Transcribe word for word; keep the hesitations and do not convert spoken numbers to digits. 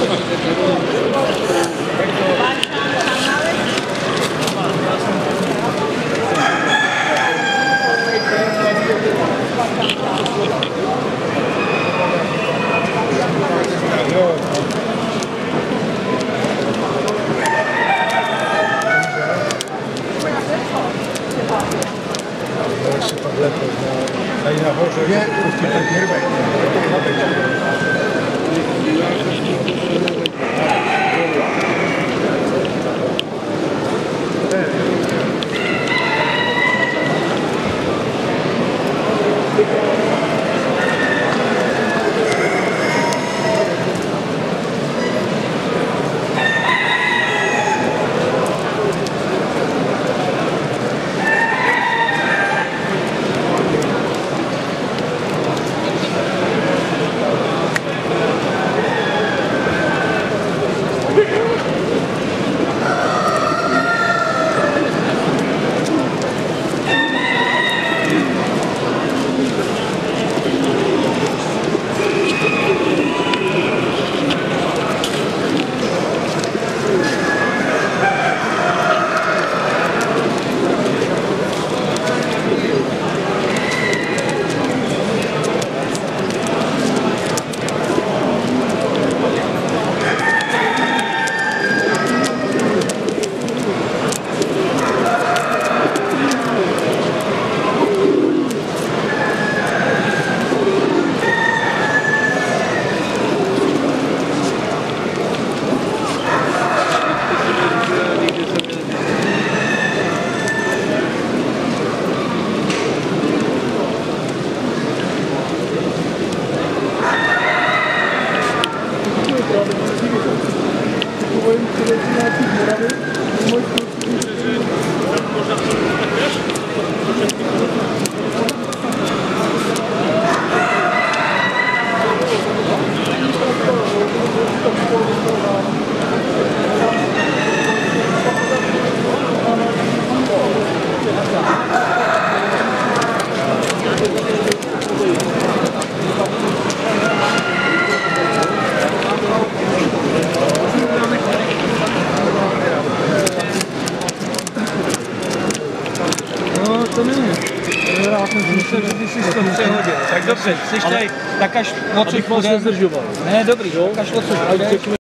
Tady nahoře je prostě ten hirvek. To není. Já jsem myslel, že ty jsi to přehodil. Tak dobře, jsi tady, tak až odsud půjdem. Ne, dobrý, tak až odsud půjdem.